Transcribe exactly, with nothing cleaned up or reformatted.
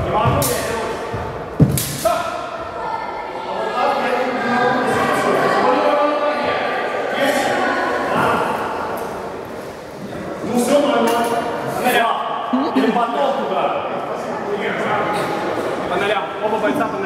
Ну все нормально. Или потом туда. По нолям. Оба бойца.